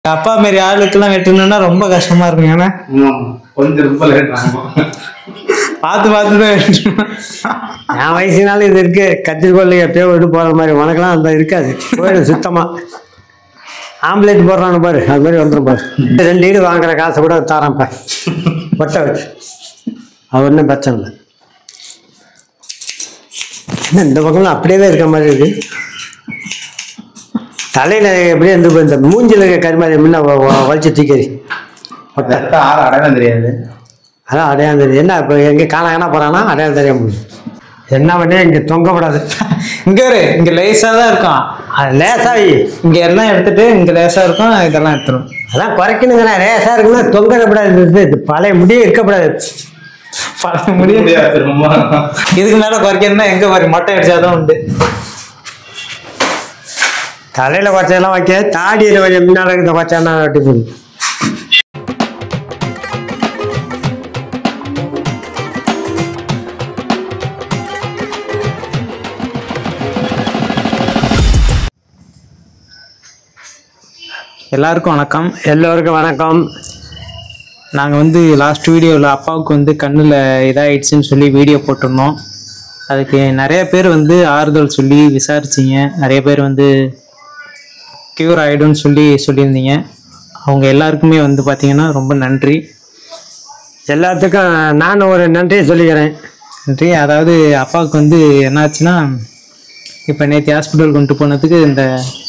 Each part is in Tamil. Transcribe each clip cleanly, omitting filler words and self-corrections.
அப்பா மாரி ஆளுக்கெல்லாம் வெட்டணும்னா ரொம்ப கஷ்டமா இருக்கும். ஏன்னா கொஞ்சம் ரொம்ப லேட் ஆகும். பார்த்து பார்த்து தான் வெட்டணும். என் வயசுனாலும் இது இருக்கு. கத்திரிக்கோள் எப்பயோ விட்டு போகிற மாதிரி உனக்கெல்லாம் அந்த இருக்காது. போயிடும் சுத்தமாக. ஆம்லேட் போடுறான்னு பாரு, அது மாதிரி வந்துடும் பாரு. 2 வீடு வாங்குற காசை கூட தரேன்ப்பா. ஒட்ட வச்சு அது ஒன்றும் பிரச்சனை இல்லை. இந்த பக்கம்லாம் அப்படியே இருக்க மாதிரி இருக்கு. தலையில் எப்படியே இருந்து இந்த மூஞ்சில் இருக்க கருமாதிரி முன்ன வலிச்சு தூக்கி அடையாளம் தெரியாது. அதான் அடையாளம் தெரியும். என்ன இப்போ எங்கே காண போகிறான்னா அடையாளம் தெரிய முடியும். என்ன பண்ணி இங்கே தொங்கப்படாது. இங்கே ஒரு இங்கே லேசாக தான் இருக்கும். அது லேசாகி இங்கே எல்லாம் எடுத்துட்டு இங்கே லேசாக இருக்கும், இதெல்லாம் எடுத்துடும். அதான் குறைக்கணுங்கண்ணா. லேசாக இருக்குன்னா தொங்கப்படாது. இது பழைய முடியே இருக்கப்படாது. பழைய முடியாது. இதுக்கு மேலே குறைக்கணும்னா எங்கே பாரு மொட்டை அடிச்சாதான் உண்டு. தலையில் குறைச்சதெல்லாம் வைக்க தாடியில் கொஞ்சம் முன்னால் இருக்கிற குறைச்சானா வெட்டி போடும். எல்லாருக்கும் வணக்கம். எல்லோருக்கும் வணக்கம். நாங்கள் லாஸ்ட் வீடியோவில் அப்பாவுக்கு கண்ணில் இதாகிடுச்சின்னு சொல்லி வீடியோ போட்டிருந்தோம். அதுக்கு நிறைய பேர் ஆறுதல் சொல்லி விசாரிச்சிங்க. நிறைய பேர் க்யூர் ஆகிடும்னு சொல்லியிருந்தீங்க. அவங்க எல்லாருக்குமே பார்த்தீங்கன்னா ரொம்ப நன்றி. எல்லாத்துக்கும் நான் ஒரு நன்றியை சொல்லிக்கிறேன். நன்றி. அதாவது அப்பாவுக்கு என்னாச்சுன்னா, இப்போ நேற்று ஹாஸ்பிட்டல் கொண்டு போனதுக்கு இந்த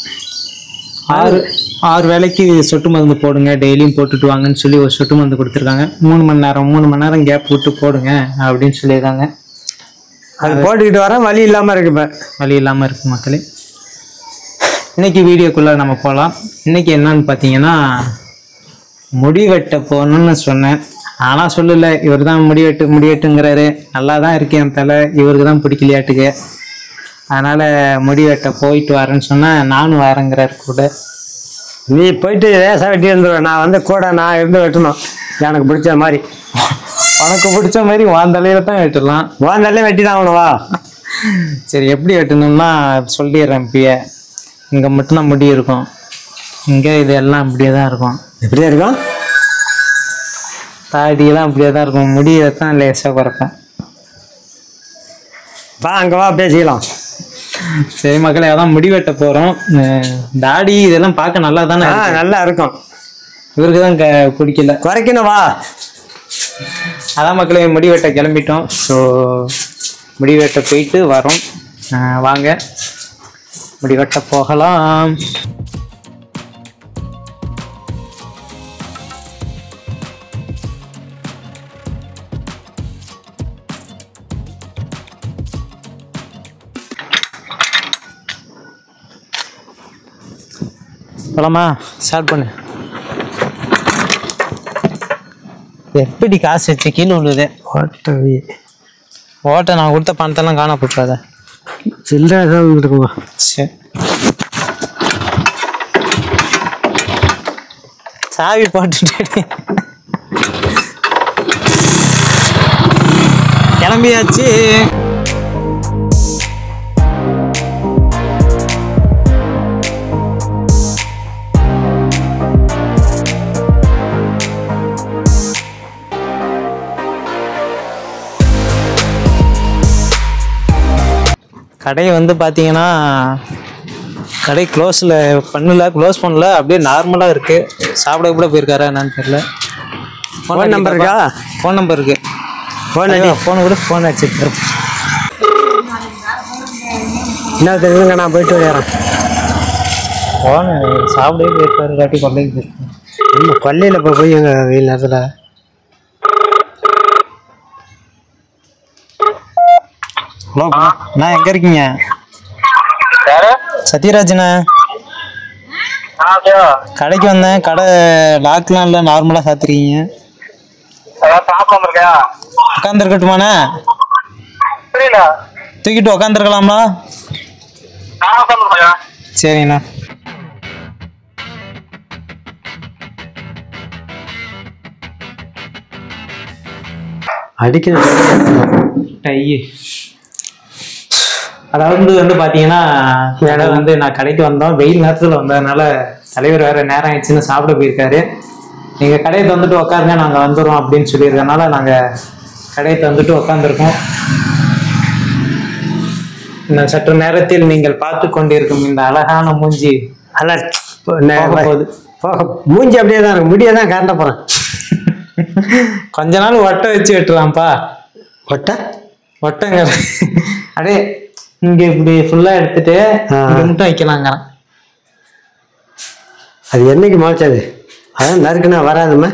6 வேளைக்கு சொட்டு மருந்து போடுங்க, டெய்லியும் போட்டுட்டு வாங்கன்னு சொல்லி ஒரு சொட்டு மருந்து கொடுத்துருக்காங்க. 3 மணி நேரம் கேப் விட்டு போடுங்க அப்படின்னு சொல்லியிருக்காங்க. அது போட்டுக்கிட்டு வரேன். வலி இல்லாமல் இருக்கு. இப்போ வலி இல்லாமல் இருக்கு மக்களே. இன்னைக்கு வீடியோக்குள்ளே நம்ம போகலாம். இன்னைக்கு என்னன்னு பார்த்தீங்கன்னா, முடி வெட்ட போகணும்னு சொன்னேன். ஆனால் சொல்லலை. இவர் தான் முடிவெட்டுங்கிறாரு. நல்லா தான் இருக்கேன் என் தலை. இவருக்கு தான் பிடிக்கலையாட்டுக்கு. அதனால் முடி வெட்ட போயிட்டு வரேன்னு சொன்னால் நானும் வரேங்கிறார் கூட. நீ போயிட்டு லேசாக வெட்டி வந்துடுவேன். நான் கூட நான் இருந்து வெட்டணும் எனக்கு பிடிச்ச மாதிரி. உனக்கு பிடிச்ச மாதிரி வாந்தலையில தான் வெட்டலாம். வாந்தாலே வெட்டி தான் ஆகணுவா? சரி, எப்படி வெட்டணும்னா சொல்லிடுறேன். இப்பயே இங்கே மட்டும்தான் முடி இருக்கும். இங்கே இது எல்லாம் இப்படியே தான் இருக்கும். எப்படியே இருக்கும்? தாடியெல்லாம் அப்படியே தான் இருக்கும். முடியை தான் லேசாக குறைப்பேன். வா அங்கே வா பேசிக்கலாம். சரி மக்களே, அதான் முடி வெட்ட போகிறோம். தாடி இதெல்லாம் பார்க்க நல்லா தானே? நல்லா இருக்கும். இவருக்கு தான் பிடிக்கல. குறைக்கணும் வா. அதான் மக்களே முடி வெட்ட கிளம்பிட்டோம். ஸோ முடி வெட்ட போயிட்டு வரோம். வாங்க முடி வெட்ட போகலாம். போலாமா? ஸ்டார்ட் பண்ணு. எப்படி காசு வச்சு கீழே விழுது? ஓட்ட நான் கொடுத்த பணத்தெல்லாம் காண போட்டுறாத. சில்லறை இருக்குமா? சரி, சாவி போட்டுட்டு கிளம்பியாச்சு. கடை பார்த்தீங்கன்னா, கடை க்ளோஸ் பண்ணல. அப்படியே நார்மலாக இருக்குது. சாப்பிட கூட போயிருக்காரா என்னன்னு தெரியல. ஃபோன் நம்பர் இருக்கா? ஃபோன் நம்பர் இருக்குது. ஃபோனை கூட ஃபோன் வச்சுருக்காரு. என்ன தெரியுதுங்க, நான் போயிட்டு வரேன். ஃபோனு சாப்பிடவே போயிருக்காரு. காட்டி கொள்ளைக்கு போயிருக்கேன். நம்ம கொல்லையில் இப்போ போய் எங்கள் வெயில் நேரத்தில். ஹலோ, நான் எங்கே இருக்கீங்க? சத்யராஜ்ண்ணா. கடைக்கு வந்தேன். கடை லாக்லாம் இல்லை, நார்மலாக சாத்திருக்கீங்க. உட்காந்துருக்கட்டுமாண்ணே? தூக்கிட்டு உக்காந்துருக்கலாம்ல? சரிண்ணா. அடிக்கிற டை அதாவது வந்து பாத்தீங்கன்னா இடம் வந்து நான் கடைக்கு வந்தோம், வெயில் நேரத்துல வந்ததுனால தலைவர் வேற நேரம் ஆயிடுச்சுன்னு சாப்பிட போயிருக்காரு. நீங்க கடையை தந்துட்டு உட்காருங்க, நாங்க வந்துடுறோம் அப்படின்னு சொல்லியிருக்கனால நாங்க கடையை தந்துட்டு உட்காந்துருக்கோம். இந்த சற்று நேரத்தில் நீங்கள் பார்த்து கொண்டிருக்கும் இந்த அழகான மூஞ்சி போகுது. மூஞ்சி அப்படியே தான் இருக்கு, முடியே தான் கரண்ட போறேன். கொஞ்ச நாள் ஒட்டை வச்சு வெட்டுலாம்ப்பா. ஒட்டங்க அப்படியே இங்க இப்படி ஃபுல்லா எடுத்துட்டு இங்க மட்டும் வைக்கலாங்க. அது என்னைக்கு முளைச்சது? அதான் நறுக்குன்னா வராதுமா.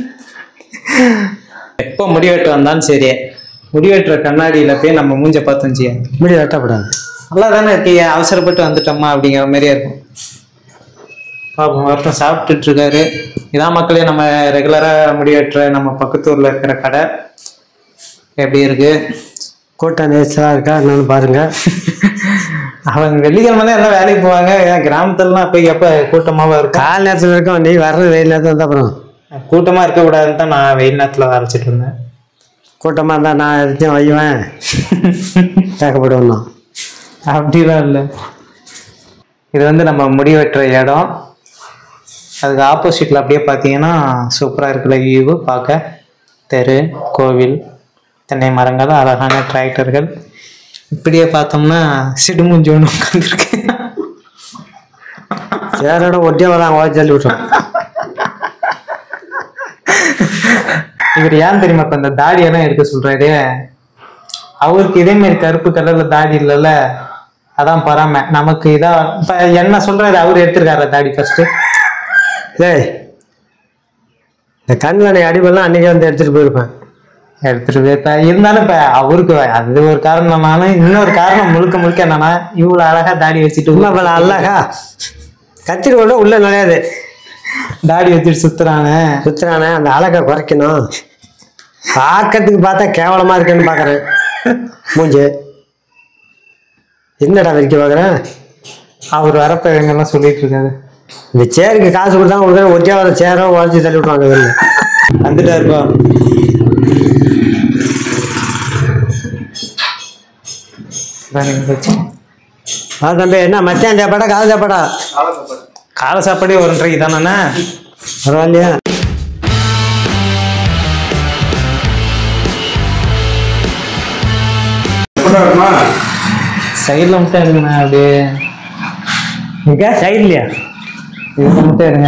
எப்போ முடி வெட்டு வந்தாலும் சரி, முடி வெட்டுற கண்ணாடியில போய் நம்ம மூஞ்ச பார்த்தோம் செய்ய முடி வெட்டப்படாது. நல்லா தானே இருக்கீங்க, அவசரப்பட்டு வந்துட்டோமா அப்படிங்கிற மாதிரியே இருக்கும். பாப்போம், ஒருத்தன் சாப்பிட்டுட்டு இருக்காரு. இதான் மக்களே நம்ம ரெகுலரா முடி வெட்டுற நம்ம பக்கத்தூர்ல இருக்கிற கடை. எப்படி இருக்கு? கூட்டம் நெரிசலா இருக்கா என்னன்னு பாருங்க. அவங்க வெள்ளிக்கிழமை தான் எல்லாம் வேலைக்கு போவாங்க. கிராமத்துலலாம் போய் எப்ப கூட்டமாவா இருக்கும்? கால நேரத்துல இருக்கும், நீ வர்றது வெயில் நேரத்துல தான். அப்புறம் கூட்டமா இருக்கக்கூடாதுன்னு தான் நான் வெயில் நேரத்துல அரைச்சிட்டு இருந்தேன். கூட்டமா இருந்தா நான் எதாச்சும் வையுவேன், கேட்கப்படுவோம். அப்படிலாம் இல்லை. இது வந்து நம்ம முடி வெட்டுற இடம். அதுக்கு ஆப்போசிட்ல அப்படியே பார்த்தீங்கன்னா சூப்பராக இருக்குல்ல வியூவு பார்க்க. தெரு, கோவில், தென்னை மரங்கள், அழகான டிராக்டர்கள். இப்படியே பார்த்தோம்னா சிடுமூஞ்சி ஒன்று உட்காந்துருக்கு. சேரோட ஒட்டியே வராங்க, தள்ளி விட்டோம். இவர் ஏன் தெரியுமா இப்ப இந்த தாடியெல்லாம் எடுக்க சொல்றாரு? அவருக்கு இதே மாதிரி கருப்பு கலர்ல தாடி இல்லைல்ல, அதான் பொறாம. நமக்கு இதான் இப்ப என்ன சொல்றாரு, அவரு எடுத்திருக்காரு தாடி ஃபர்ஸ்ட். டேய், இந்த கண்ணில் அடிபெல்லாம் அன்னைக்கே வந்து எடுத்துட்டு போயிருப்பேன். எடுத்துட்டு போயிருப்பா. இருந்தாலும் இப்ப அவருக்கு அது ஒரு காரணம்னாலும் இன்னொரு காரணம் முழுக்க முழுக்க என்னன்னா, இவ்வளவு அழகா தாடி வச்சுட்டு அழகா கத்திரி கொண்டு உள்ள நுழையாது, தாடி வச்சுட்டு சுத்துறானே. அந்த அழகை குறைக்கணும். பார்க்கறதுக்கு பார்த்தா கேவலமா இருக்குன்னு பாக்குறேன் மூஞ்சி. என்னடா வரைக்கும் பாக்குறேன்? அவர் வரப்ப எங்கெல்லாம் சொல்லிட்டு இருக்காரு. இந்த சேருக்கு காசு கொடுத்தாங்க, உங்களுக்கு ஒட்டியா வர சேரோ உடச்சி தள்ளி விட்டுவாங்க. வெளில வந்துட்டாருப்பா. தம்பி என்ன மத்தியானம் சாப்பாடா காலை சாப்பாடா? காலை சாப்பாடே 1:30 தானே? பரவாயில்லையா? சைடில் மட்டும் எடுங்கண்ணா. அப்படியே இங்கே சைட்லையா? இதுல மட்டும் எடுங்க.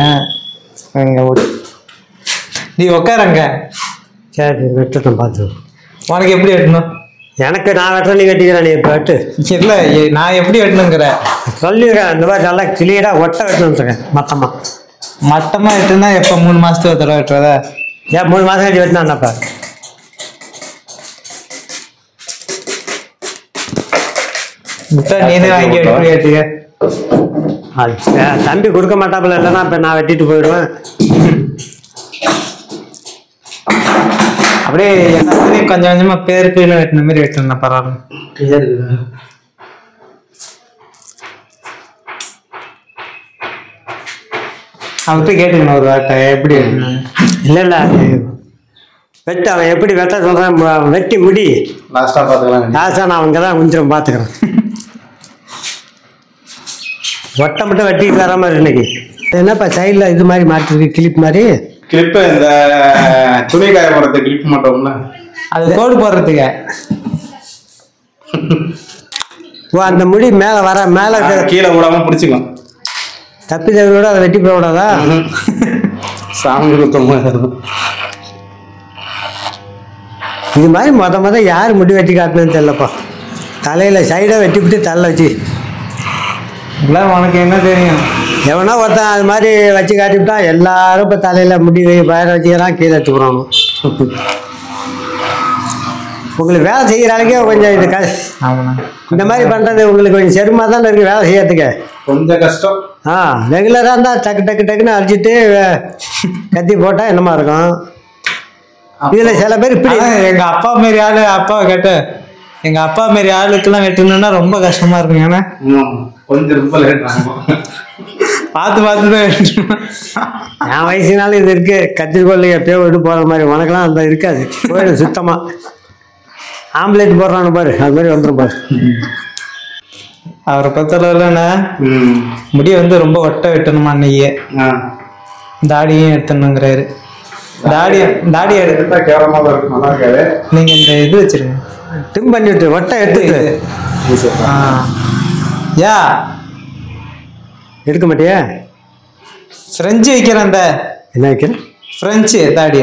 நீ உட்காரங்க. சரி வெட்டட்டும், பார்த்து. உனக்கு எப்படி வெட்டணும்? எனக்கு நான் வெட்டுறேன், நீ வெட்டிக்கிறேன். நீ இப்போ வெட்டு. இல்லை, நான் எப்படி வெட்டணுங்கிற சொல்லிடுறேன். இந்த மாதிரி நல்லா கிளியராக ஒட்டை வெட்டணும்னு சொல்றேன். மட்டமாக வெட்டுனா எப்போ 3 மாசத்துக்கு ஒரு தடவை வெட்டுறதா? ஏன் 3 மாதம் கழிச்சு வெட்டினாப்பா? நீனே வாங்கி வெட்டுக்க. தம்பி கொடுக்க மாட்டாப்புல, இல்லைன்னா இப்போ நான் வெட்டிட்டு போயிடுவேன். அப்படியே எல்லாத்தையும் கொஞ்சம் கொஞ்சமா பேருக்கு வெட்டின மாதிரி வெட்டணும். பரவாயில்ல. அவர்கிட்ட கேட்டுக்கணும் ஒரு வார்த்தை, எப்படி வெட்டணும். இல்லை வெட்டு, அவன் எப்படி வெட்ட சொல்றான், வெட்டி முடி. லாஸ்டா பாத்துக்கலாம். லாஸ்டா நான் அவங்க தான் கொஞ்சம் பார்த்துக்கிறேன். ஒட்டை மட்டும் வெட்டிட்டு வர மாதிரி இன்னைக்கு. என்னப்பா சைடில் இது மாதிரி மாட்டிருக்கு, கிளிப் மாதிரி. கிளிப்பு இந்த துணி காய போடுறது கிளிப் மாட்டோம்ல, அது கோடு போடுறதுக்கு. ஓ, அந்த முடி மேலே வர மேலே கீழே விடாம பிடிச்சிக்கலாம். தப்பி தவிரோட அதை வெட்டி போட விடாதா? சாமி குத்தமா. இது மாதிரி மொத யார் முடி வெட்டி காட்டணும்னு தெரியலப்பா. தலையில் சைடாக வெட்டிவிட்டு தலை வச்சு. இல்லை, உனக்கு என்ன தெரியும்? எவனா ஒருத்தன் அது மாதிரி வச்சு காட்டிவிட்டா எல்லாரும் இப்போ தலையில் முடி பயிர வச்சுக்கிறான், கீழே எடுத்துக்கிறாங்க. உங்களுக்கு வேலை செய்கிற ஆளுக்கே கொஞ்சம் இது இந்த மாதிரி பண்ணுறது உங்களுக்கு கொஞ்சம் செருமா தான் இருக்குது வேலை செய்யறதுக்கு. கொஞ்சம் கஷ்டம். ரெகுலராக இருந்தால் டக்குன்னு அடிச்சுட்டு கத்தி போட்டால் என்னமா இருக்கும். இதில் சில பேர் இப்படி எங்கள் அப்பா மாரி ஆளு, அப்பாவை கேட்ட எங்கள் அப்பா மாரி ஆளுக்கெல்லாம் வெட்டணும்னா ரொம்ப கஷ்டமா இருக்கும். ஏன்னா கொஞ்சம் ரொம்ப லேட் ஆகும். பார்த்து தான் என் வயசுனாலும் இது இருக்கு. கத்திரிக்கோள் எப்பயோ விட்டு போகிற மாதிரி உனக்கெல்லாம் அந்த இருக்காது, போயிடும் சுத்தமாக. ஆம்லேட் போடுறான்னு பாரு, அது மாதிரி வந்துடும் பாரு. அவரை பொறுத்தளவுலண்ணா முடி வந்து ரொம்ப ஒட்ட வெட்டணுமா அன்னைக்கு தாடியும் எடுத்துணுங்கிறாரு. தாடி எடுத்தா கேவலமா தான் இருக்கும், நல்லா இருக்காது. நீங்க இந்த இது வச்சிருங்க, டிம் பண்ணிட்டு ஒட்டை எடுத்துட்டு யா எடுக்க மாட்டியா? ஃப்ரெஞ்சு வைக்கிறேன். அந்த என்ன வைக்கிறேன்? ஃப்ரெஞ்சு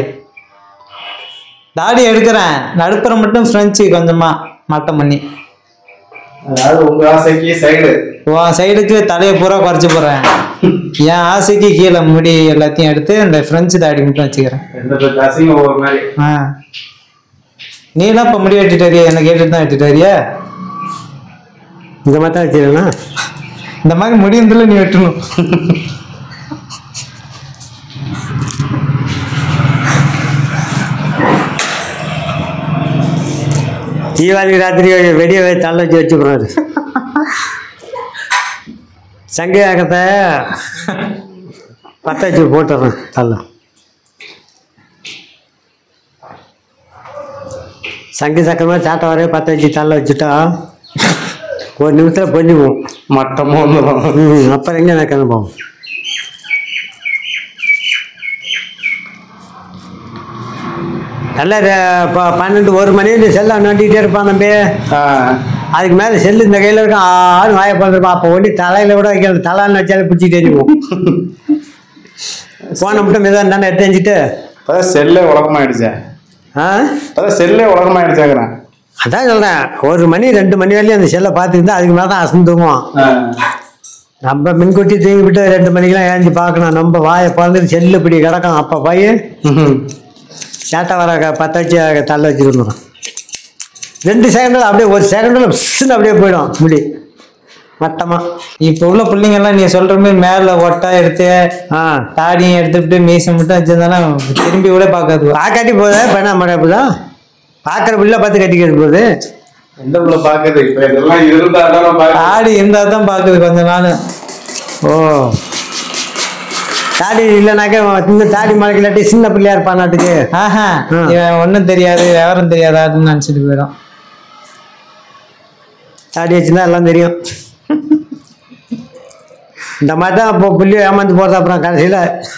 தாடி எடுக்கிறேன். நடுப்புற மட்டும் ஃப்ரெஞ்சு கொஞ்சமா மாட்டம் பண்ணி, அதாவது உங்க ஆசைக்கு சைடுக்கு தலையை பூரா குறைச்சி போடுறேன். என் ஆசைக்கு கீழே முடி எல்லாத்தையும் எடுத்து அந்த ஃப்ரெஞ்சு தாடி மட்டும் வச்சுக்கிறேன். நீ எல்லாம் இப்ப முடி வெட்டிட்டு வரியா? என்ன கேட்டுட்டு தான் வெட்டிட்டு வரியா? இந்த மாதிரி தான் வச்சுக்கிறேன்னா இந்த மாதிரி முடியல நீ வெட்டணும். தீபாவளி ராத்திரி வெடியை தள்ள வச்சு போறாரு. சங்கியாகத்தை பற்ற வச்சு போட்டுறேன் தள்ள. சங்கி சக்கரமா சாட்டை வரைய பற்ற வச்சு தள்ள வச்சுட்டா ஒரு நிமிஷத்தில் பொஞ்சுவோம். மட்டமும் அப்புறம் எங்கே எனக்கு அனுபவம். நல்ல 12-1 மணி இந்த செல்லை நோண்டிகிட்டே இருப்பான் தம்பி. அதுக்கு மேலே செல்லு இந்த கையில் இருக்கும், ஆறு வாயை பண்ணுறப்பான். அப்போ ஒண்டி தலையில் கூட வைக்கிற தலைன்னு வச்சாலே பிடிச்சிட்டு தெரியும். போனை மட்டும் மெதுவாக தானே எடுத்து வச்சுட்டு செல்லே உலகமாயிடுச்சேன். செல்லே உலகமாயிடுச்சாங்கிறேன். அதான் சொல்கிறேன், 1 மணி 2 மணி வரையும் அந்த செல்லை பார்த்துக்கிட்டு அதுக்கு மேலே தான் அசந்துவோம். நம்ம மின்கொட்டி தூங்கி விட்டு 2 மணிக்கெல்லாம் ஏஞ்சி பார்க்கணும். நம்ம வாயை பழந்துட்டு செல்லு இப்படி கிடக்கும். அப்போ பையன் சேட்டை வர பற்ற வச்சு தள்ள வச்சுருந்தோம். 2 செகண்டில் அப்படியே 1 செகண்டில் பிஸ்ன்னு அப்படியே போயிடும் முடி மட்டமா. இப்போ உள்ள பிள்ளைங்க எல்லாம் நீ சொல்ற மாதிரி மேல ஒட்டா எடுத்து தாடியும் எடுத்துட்டு மீசை மட்டும் வச்சிருந்தாலும் திரும்பி கூட பார்க்காது. பாக்காட்டி போகுது பண்ண மாட்டேன். பார்க்குற பிள்ளை பார்த்து கட்டிக்கிறது போகுது. எந்த பிள்ளை பார்க்குது? இப்போ இதெல்லாம் இருந்தால் தாடி இருந்தால் தான் பார்க்குது கொஞ்ச நாள். ஓ தாடி இல்லைனாக்க இந்த தாடி மலைக்கலாட்டி சின்ன பிள்ளையா இருப்பான் நாட்டுக்கு. இவன் ஒன்றும் தெரியாது விவரம் தெரியாதான்னு நினச்சிட்டு போயிடும். தாடி வச்சுருந்தா எல்லாம் தெரியும். இந்த மாதிரி தான் இப்போ புள்ளி ஏமாந்து போகிறது. அப்புறம் கடைசியில்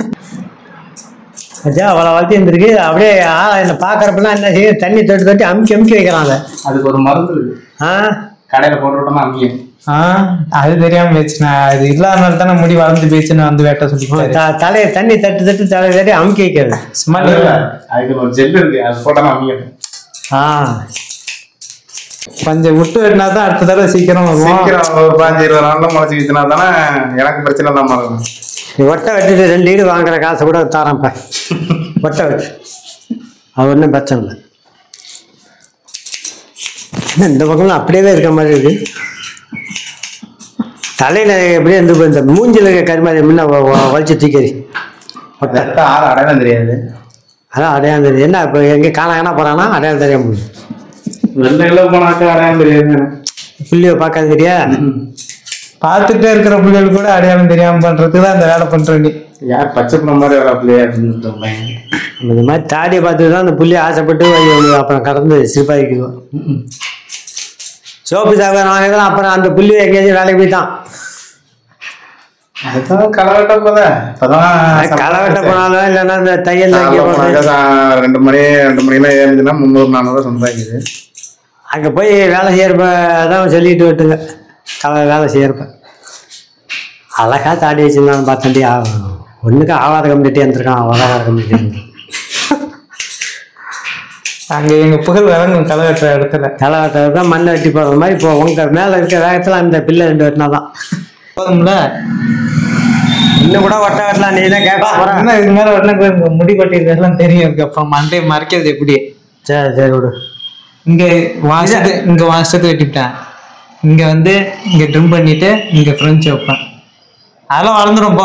அச்சா அவ்வளோ வளர்த்தி இருந்திருக்கு. அப்படியே என்னை பார்க்குறப்பெல்லாம் என்ன செய்ய தண்ணி தொட்டி அமுக்கி வைக்கிறான். அதுக்கு ஒரு மருந்து கடையில் போட்டு விட்டோம்னா அமுக்கியும். அது தெரியாம பேச்சுனா அது இல்லாதனால தானே முடி வளர்ந்து பேச்சுன்னு வந்து வேட்ட சொல்லி தலையை தண்ணி தட்டு தட்டி அமுக்கி வைக்கிறது. சும்மா அதுக்கு ஒரு ஜெல் இருக்கு, அது போட்டா அமுக்கிடும். கொஞ்சம் விட்டு வெட்டினா தான் அடுத்த தடவை சீக்கிரம் ஒரு 15-20 நாள்ல முளைச்சி வச்சுனா தானே எனக்கு பிரச்சனை இல்லாம இருக்கும். நீ ஒட்டை வெட்டிட்டு 2 ஈடு வாங்குற காசை கூட தாரப்ப. ஒட்டை வெட்டு அது ஒன்றும் பிரச்சனை இல்லை. இந்த பக்கம்லாம் அப்படியே இருக்க மாதிரி இருக்கு. தலையில எப்படியே இந்த மூஞ்சில கருமாதி முன்ன வலிச்சு தூக்கி அடையாளம் தெரியாது. அதான் அடையாளம் தெரியும். என்ன இப்போ எங்கே காண போறானா அடையாளம் தெரியாம முடியும். வெள்ளையில போனாக்கா அடையாளம் தெரியாது. புள்ளிய பார்க்காது தெரியா? பார்த்துட்டே இருக்கிற பிள்ளைகள் கூட அடையாளம் தெரியாம பண்றதுக்கு தான் அந்த வேலை பண்றேன். யார் பச்சை பிள்ளை மாதிரி வர பிள்ளையா இந்த மாதிரி தாடியை பார்த்துட்டு தான் அந்த புள்ளியை ஆசைப்பட்டு அப்புறம் கடந்து சிரிப்பாதிக்குவோம். சோப்பு சாப்பிட வாங்கிதான் அப்புறம் அந்த புள்ளி எங்கேயாச்சும் வேலைக்கு போய்தான். களவெட்ட களவெட்ட போனாலும் இல்லைன்னா இந்த தையல் 2 மணிலாம் ஏறிச்சுன்னா 300-400 சம்பாதிக்குது. அங்கே போய் வேலை செய்யறப்ப தான் சொல்லிட்டு விட்டுங்க. வேலை செய்யறப்ப அழகா தாடி வச்சுருந்தாலும் பார்த்தாண்டி ஒன்றுக்கு ஆவாத கம்யூனிட்டி இருந்திருக்கான். வளராத கம்யூனிட்டி அங்க எங்க புகழ் விளங்கும். களை வெட்டுற இடத்துல களை வெட்டுறது தான் மண்ணை வெட்டி போடுற மாதிரி. இப்போ உங்க மேல இருக்க வேகத்துல அந்த பிள்ளை 2 வெட்டினாதான் போதும்ல. இன்னும் கூட ஒட்ட வெட்டலாம். நீ தான் கேட்க போறேன். இதுக்கு மேல வெட்டினா முடி கொட்டிருக்கெல்லாம் தெரியும். இருக்கு அப்புறம் மண்டே மறைக்கிறது எப்படி? சரி விடு. இங்க வாசத்துக்கு வெட்டிவிட்டேன். இங்க வந்து இங்க ட்ரிம் பண்ணிட்டு இங்க ஃப்ரெஞ்சு வைப்பேன். அதெல்லாம் வளர்ந்துடும்.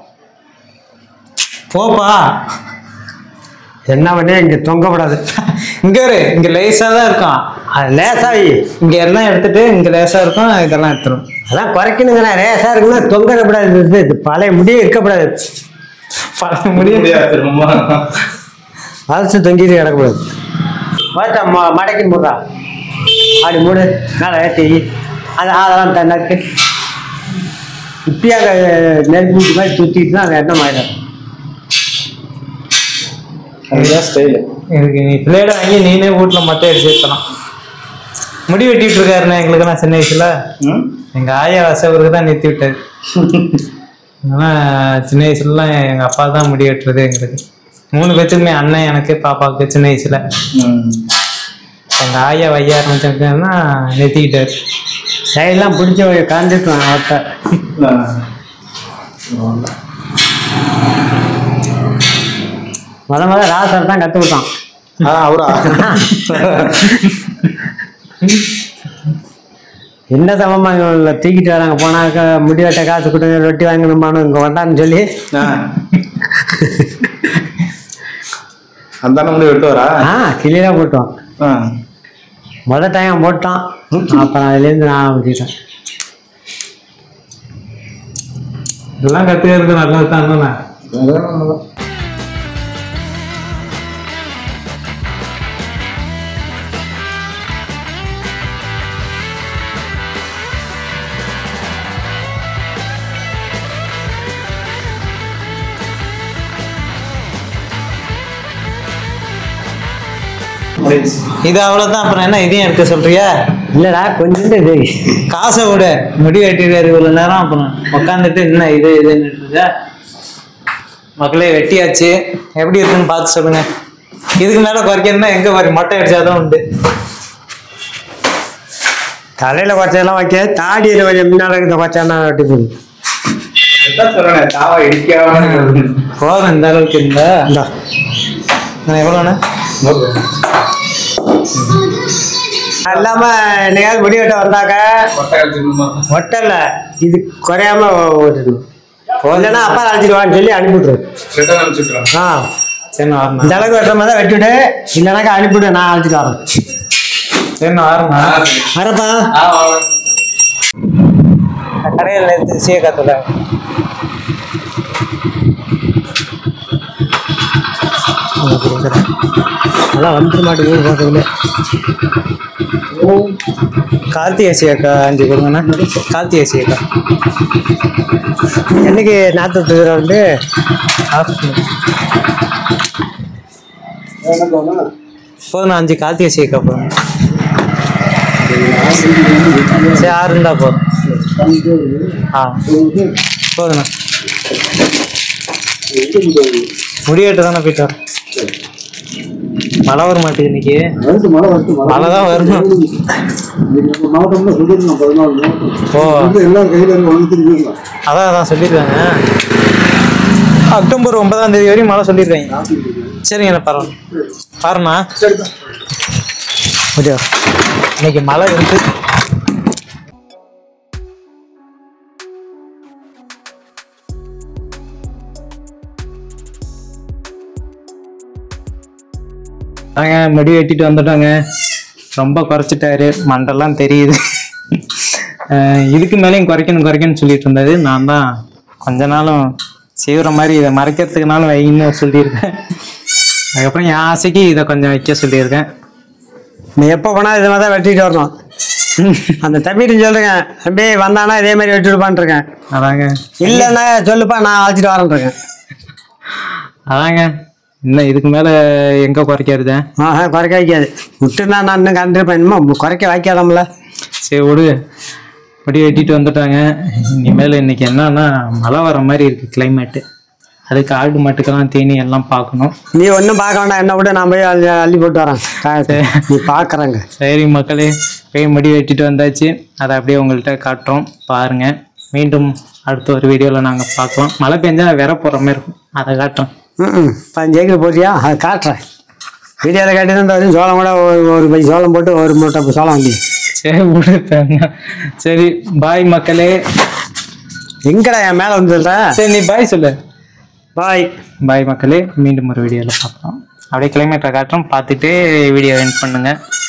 போப்பா. என்ன பண்ணி இங்க தொங்கப்படாது. இங்க லேசா தான் இருக்கும். அது லேசா இங்க எல்லாம் எடுத்துட்டு இங்க லேசா இருக்கும். இதெல்லாம் எடுத்துரும். அதான் குறைக்கணுங்கண்ணா. லேசா இருக்குன்னா தொங்கப்படாது. பழைய முடியே இருக்கப்படாது. பழைய முடிய வளர்ச்சி தொங்கிட்டு கிடக்கூடாது. மடக்கி போடுறா. அப்படி மூடு மேலே ஏற்றி அதெல்லாம் நக்கு இப்படியாக நெருப்பு மாதிரி சுற்றிட்டுனா அது எண்ணம் ஆயிடும். அதுதான் ஸ்டைலு. எனக்கு நீ பிள்ளையோட வாங்கி நீனே வீட்டில் மொட்டை அடிச்சு வைக்கலாம். முடி வெட்டிட்டு இருக்காருண்ணே எங்களுக்குலாம் சின்ன வயசுல. எங்கள் ஆயா வசவருக்கு தான் நிறுத்தி விட்டாரு. ஆனால் சின்ன வயசுலலாம் எங்கள் அப்பா தான் முடி வெட்டுறது எங்களுக்கு. 3 பேத்துக்குமே அண்ணன் எனக்கு பாப்பாவுக்கு சின்ன வயசுல. எங்கள் ஆயா வைய ஆரம்பிச்சாங்கன்னா நிறுத்திக்கிட்டாரு. சைடெல்லாம் பிடிச்சி கலந்துட்டுவாங்க அவர்கிட்ட. முதல்ல ராசர் தான் கற்று விட்டான். அவரா? என்ன சமமா தூக்கிட்டு வராங்க போனாக்க முடி வெட்ட காசு கொடுங்க ரொட்டி வாங்கணுமானு இங்கே வந்தான்னு சொல்லி அந்த முடி வெட்டுவாரா? கிளியெல்லாம் போட்டோம். முதல் டைம் போட்டான். அப்புறம் அதுலேருந்து நான் விட்டுட்டேன். இதெல்லாம் கற்றுக்கிறது நல்லது தான். இது அவ்வளவுதான். அப்புறம் என்ன இதையும் எடுக்க சொல்றியா? இல்லடா கொஞ்சம் இது காசை விட முடி வெட்டிடுறாரு இவ்வளவு நேரம். அப்புறம் உட்காந்துட்டு என்ன இது இதுன்னு இருக்க. மக்களே வெட்டியாச்சு, எப்படி இருக்குன்னு பார்த்து சொல்லுங்க. இதுக்கு மேல குறைக்கணும்னா எங்க வரி மொட்டை அடிச்சாதான் உண்டு. தலையில குறைச்சதெல்லாம் வைக்க தாடியில் கொஞ்சம் முன்னாடி இருக்கிற குறைச்சானா வெட்டி போகுது. போதும் இந்த அளவுக்கு இருந்தா. எவ்வளோண்ணே? இல்லாம என்னையாவது முடி வெட்ட வந்தாக்க ஒட்டல இது குறையாம ஓட்டணும். இல்லைன்னா அப்பா அழைச்சிடுவான்னு சொல்லி அனுப்பிவிட்டுரு. சரி நான் இந்த அளவுக்கு வெட்டுற மாதிரி தான் வெட்டிவிடு. இல்லைனாக்கா அனுப்பிவிடு, நான் அழைச்சிட்டு வரேன். சரி நான் வரப்பா. கடையில் எடுத்து சீக்காத்துல நல்லா வந்துட மாட்டேங்குது பார்க்கல. கார்த்திகை அக்கா 5 கொடுங்கண்ணா. கார்த்திகை அக்கா என்னைக்கு நாற்று வந்து போதும். 5 கார்த்திகை அக்கா போதும். சரி 6 இருந்தா போதும். போதுண்ணா. முடிவெட்டு தானே போயிட்டு வரேன். மழை வர மாட்டேங்குது இன்னைக்கு. மழை தான் வரணும். ஓ அதான் சொல்லியிருக்காங்க. அக்டோபர் 9ஆம் தேதி வரையும் மழை சொல்லியிருக்காங்க. சரிங்கண்ணா பரவாயில்ல. பாருண்ணா இன்னைக்கு மழை இருக்கு. முடி வெட்டிட்டு வந்துட்டாங்க. ரொம்ப குறைச்சிட்டாரு, மண்டெல்லாம் தெரியுது. இதுக்கு மேலேயும் குறைக்கணும்னு சொல்லிட்டு இருந்தாரு. நான் தான் கொஞ்ச நாளும் செய்கிற மாதிரி இதை மறைக்கிறதுக்குனாலும் வைன்னு சொல்லியிருக்கேன். அதுக்கப்புறம் என் ஆசைக்கு இதை கொஞ்சம் வைக்க சொல்லியிருக்கேன். நீ எப்போ போனால் இது மாதிரி தான் வெட்டிட்டு வரணும். அந்த தம்பிட்டு சொல்றேங்க, தம்பி வந்தானா இதே மாதிரி வெட்டிடுப்பான் இருக்கேன். அதாங்க. இல்லைன்னா சொல்லுப்பா நான் அழைச்சிட்டு வரேன் இருக்கேன். அதாங்க. இன்னும் இதுக்கு மேலே எங்கே குறைக்கிறது? குறைக்க வைக்காது. விட்டுனா நான் இன்னும் கண்டிருப்பேன். இன்னும் குறைக்க வைக்காதம்ல. சரி விடு. முடி வெட்டிட்டு வந்துட்டாங்க. இனிமேல் இன்னைக்கு என்னன்னா மழை வர மாதிரி இருக்குது கிளைமேட்டு. அதுக்கு ஆடு மாட்டுக்கெல்லாம் தீனி எல்லாம் பார்க்கணும். நீ ஒன்றும் பார்க்க வேண்டாம், என்ன விட நான் போய் அள்ளி போட்டு வரேன். நீ பார்க்குறேங்க. சரி மக்களே, போய் முடி வெட்டிட்டு வந்தாச்சு. அதை அப்படியே உங்கள்கிட்ட காட்டுறோம் பாருங்கள். மீண்டும் அடுத்த ஒரு வீடியோவில் நாங்கள் பார்க்கலாம். மழை பெஞ்சா வேற போகிற மாதிரி இருக்கும், அதை காட்டுறோம். 5 ஏக்கர் போட்டியா? அதை காட்டுறேன். வீடியோவில் கேட்டது சோளம் கூட ஒரு பை சோளம் போட்டு ஒரு மூட்டை சோளம் வாங்கி. சரி விடுத்தாங்க. சரி பாய் மக்களே. எங்கடா என் மேலே வந்துடுற? சரி நீ பாய் சொல்லு. பாய் பாய் மக்களே. மீண்டும் ஒரு வீடியோவில் பார்க்கலாம். அப்படியே கிளைமேட்டை காட்டுறோம், பார்த்துட்டு வீடியோ எண்ட் பண்ணுங்கள்.